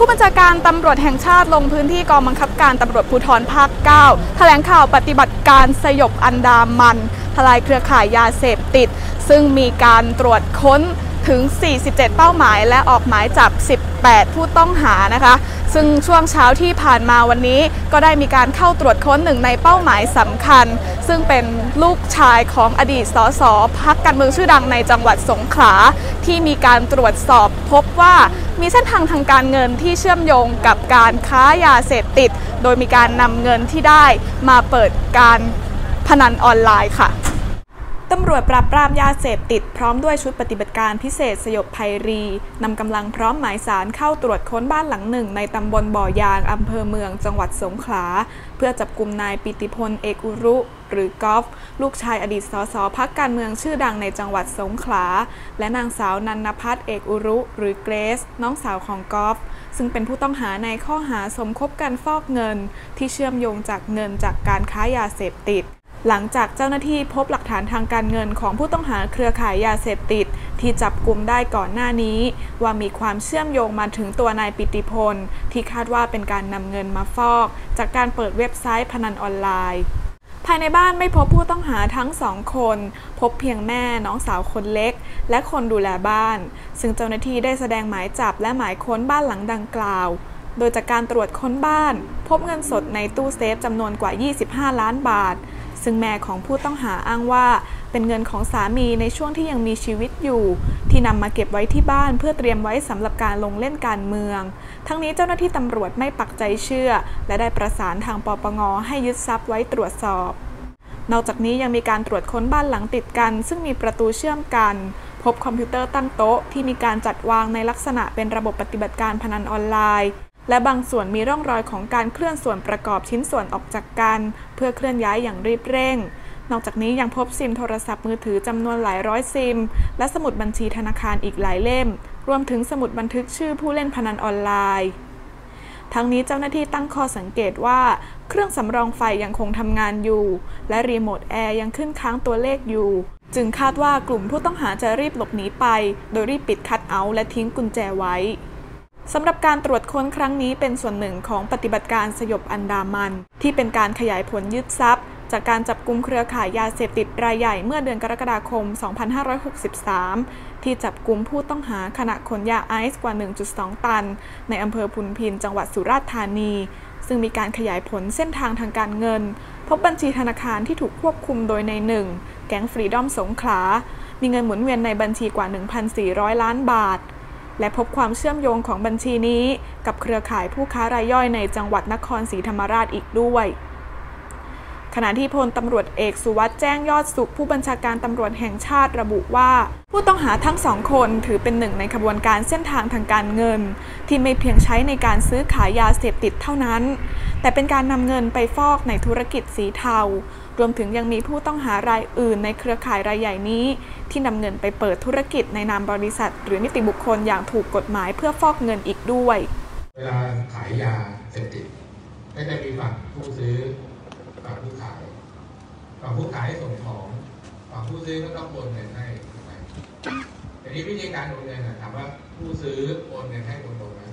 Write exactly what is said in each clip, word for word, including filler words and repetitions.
ผู้บัญชาการตำรวจแห่งชาติลงพื้นที่กองบังคับการตำรวจภูธรภาคเก้าแถลงข่าวปฏิบัติการสยบอันดามันทลายเครือข่ายยาเสพติดซึ่งมีการตรวจค้นถึงสี่สิบเจ็ดเป้าหมายและออกหมายจับสิบแปดผู้ต้องหานะคะซึ่งช่วงเช้าที่ผ่านมาวันนี้ก็ได้มีการเข้าตรวจค้นหนึ่งในเป้าหมายสำคัญซึ่งเป็นลูกชายของอดีตสสพรรคการเมืองชื่อดังในจังหวัดสงขลาที่มีการตรวจสอบพบว่ามีเส้นทางทางการเงินที่เชื่อมโยงกับการค้ายาเสพติดโดยมีการนำเงินที่ได้มาเปิดการพนันออนไลน์ค่ะตำรวจปราบปรามยาเสพติดพร้อมด้วยชุดปฏิบัติการพิเศษสยบภัยรีนำกำลังพร้อมหมายสารเข้าตรวจค้นบ้านหลังหนึ่งในตำบลบ่อยางอำเภอเมืองจังหวัดสงขลาเพื่อจับกุมนายปิติพลเอกอุรุหรือกอล์ฟลูกชายอดีตสสพรรคการเมืองชื่อดังในจังหวัดสงขลาและนางสาวนันนภัทรเอกอุรุหรือเกรซน้องสาวของกอล์ฟซึ่งเป็นผู้ต้องหาในข้อหาสมคบกันฟอกเงินที่เชื่อมโยงจากเงินจากการค้ายาเสพติดหลังจากเจ้าหน้าที่พบหลักฐานทางการเงินของผู้ต้องหาเครือข่ายยาเสพติดที่จับกุมได้ก่อนหน้านี้ว่ามีความเชื่อมโยงมาถึงตัวนายปิติพลที่คาดว่าเป็นการนำเงินมาฟอกจากการเปิดเว็บไซต์พนันออนไลน์ภายในบ้านไม่พบผู้ต้องหาทั้งสองคนพบเพียงแม่น้องสาวคนเล็กและคนดูแลบ้านซึ่งเจ้าหน้าที่ได้แสดงหมายจับและหมายค้นบ้านหลังดังกล่าวโดยจากการตรวจค้นบ้านพบเงินสดในตู้เซฟจำนวนกว่ายี่สิบห้าล้านบาทซึ่งแม่ของผู้ต้องหาอ้างว่าเป็นเงินของสามีในช่วงที่ยังมีชีวิตอยู่ที่นำมาเก็บไว้ที่บ้านเพื่อเตรียมไว้สำหรับการลงเล่นการเมืองทั้งนี้เจ้าหน้าที่ตำรวจไม่ปักใจเชื่อและได้ประสานทางปปง.ให้ยึดทรัพย์ไว้ตรวจสอบนอกจากนี้ยังมีการตรวจค้นบ้านหลังติดกันซึ่งมีประตูเชื่อมกันพบคอมพิวเตอร์ตั้งโต๊ะที่มีการจัดวางในลักษณะเป็นระบบปฏิบัติการพนันออนไลน์และบางส่วนมีร่องรอยของการเคลื่อนส่วนประกอบชิ้นส่วนออกจากกันเพื่อเคลื่อนย้ายอย่างรีบเร่งนอกจากนี้ยังพบซิมโทรศัพท์มือถือจำนวนหลายร้อยซิมและสมุดบัญชีธนาคารอีกหลายเล่มรวมถึงสมุดบันทึกชื่อผู้เล่นพนันออนไลน์ทั้งนี้เจ้าหน้าที่ตั้งข้อสังเกตว่าเครื่องสำรองไฟยังคงทำงานอยู่และรีโมทแอร์ยังขึ้นค้างตัวเลขอยู่จึงคาดว่ากลุ่มผู้ต้องหาจะรีบหลบหนีไปโดยรีบปิดคัทเอาท์และทิ้งกุญแจไว้สำหรับการตรวจค้นครั้งนี้เป็นส่วนหนึ่งของปฏิบัติการสยบอันดามันที่เป็นการขยายผลยึดทรัพย์จากการจับกุมเครือข่ายยาเสพติดรายใหญ่เมื่อเดือนกรกฎาคม สองพันห้าร้อยหกสิบสาม ที่จับกุมผู้ต้องหาขณะขนยาไอซ์กว่า หนึ่งจุดสอง ตันในอำเภอพุนพินจังหวัดสุราษฎร์ธานีซึ่งมีการขยายผลเส้นทางทางการเงินพบบัญชีธนาคารที่ถูกควบคุมโดยในหนึ่งแก๊งฟรีดอมสงขลามีเงินหมุนเวียนในบัญชีกว่า หนึ่งพันสี่ร้อย ล้านบาทและพบความเชื่อมโยงของบัญชีนี้กับเครือข่ายผู้ค้ารายย่อยในจังหวัดนครศรีธรรมราชอีกด้วยขณะที่พลตำรวจเอกสุวัสด์แจ้งยอดสุขผู้บัญชาการตำรวจแห่งชาติระบุว่าผู้ต้องหาทั้งสองคนถือเป็นหนึ่งในขบวนการเส้นทางทางการเงินที่ไม่เพียงใช้ในการซื้อขายยาเสพติดเท่านั้นแต่เป็นการนำเงินไปฟอกในธุรกิจสีเทารวมถึงยังมีผู้ต้องหารายอื่นในเครือข่ายรายใหญ่นี้ที่นำเงินไปเปิดธุรกิจในนามบริษัทหรือนิติบุคคลอย่างถูกกฎหมายเพื่อฟอกเงินอีกด้วยเวลาขายยาเสพติดก็จะมีฝั่งผู้ซื้อฝั่งผู้ขายฝั่งผู้ขายส่งของฝั่งผู้ซื้อก็ต้องโอนเงินให้แต่นี้วิธีการโอนเงินถามว่าผู้ซื้อโอนเงินให้คนตรงไหม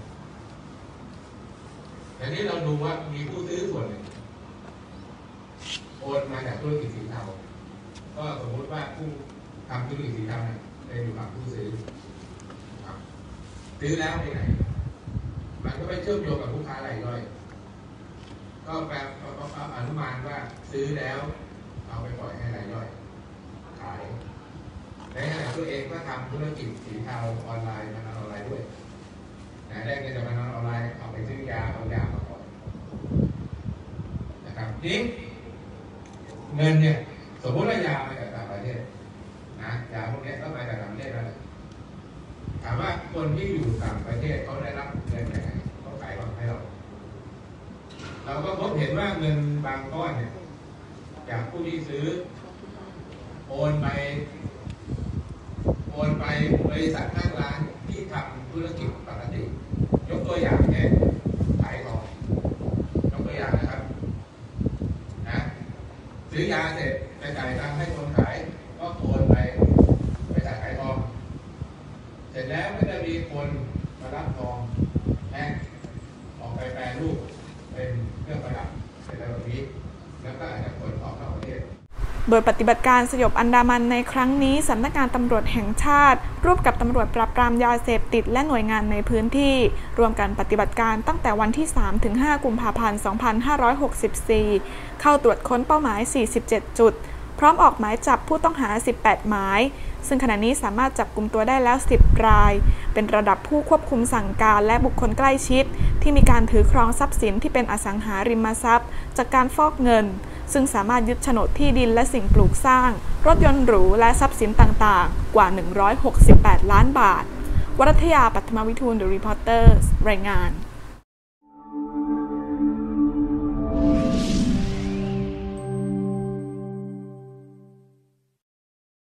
แต่นี้เราดูว่ามีผู้ซื้อส่วนหนึ่งโอนมาจากธุรกิจสีเทาก็สมมติว่าผู้ทำธุรกิจสีเทาเนี่ยเป็นอยู่ฝั่งผู้ซื้อซื้อแล้วไปไหนมันก็ไปเชื่อมโยงกับผู้ค้ารายย่อยก็แปลอนุมานว่าซื้อแล้วเอาไปปล่อยให้รายย่อยขายในขณะตัวเองก็ทำธุรกิจสีเทาออนไลน์พนันออนไลน์ด้วยได้เงินจากพนันออนไลน์เอาไปซื้อยาเอายามาปล่อยนะครับนี้เงินเนี่ยสมมติว่ายามาจากต่างประเทศนะยาพวกนี้ก็มาจากต่างประเทศแล้วถามว่าคนที่อยู่ต่างประเทศเขาได้รับเงินยังไงเขาขายของให้เราเราก็พบเห็นว่าเงินบางก้อนเนี่ยจากผู้ที่ซื้อโอนไปโอนไปบริษัทห้างร้านที่ทำธุรกิจปกติยกตัวอย่างเช่นขายของยกตัวอย่างนะครับนะซื้อยาเสร็จไปจ่ายตังค์ให้คนขายก็โอนไปไปจ่ายขายทองเสร็จแล้วก็จะมีคนมารับทองนะโดยปฏิบัติการสยบอันดามันในครั้งนี้สำนักงานตำรวจแห่งชาติร่วมกับตำรวจปราบปรามยาเสพติดและหน่วยงานในพื้นที่ร่วมกันปฏิบัติการตั้งแต่วันที่ สามถึงห้า กุมภาพันธ์ สองพันห้าร้อยหกสิบสี่ เข้าตรวจค้นเป้าหมาย สี่สิบเจ็ด จุดพร้อมออกหมายจับผู้ต้องหา สิบแปด หมายซึ่งขณะนี้สามารถจับกุมตัวได้แล้ว สิบ รายเป็นระดับผู้ควบคุมสั่งการและบุคคลใกล้ชิดที่มีการถือครองทรัพย์สินที่เป็นอสังหาริมทรัพย์จากการฟอกเงินซึ่งสามารถยึดโฉนดที่ดินและสิ่งปลูกสร้างรถยนต์หรูและทรัพย์สินต่างๆกว่า หนึ่งร้อยหกสิบแปด ล้านบาทวรัตยา ปัทมวิทูล The Reporters รายงาน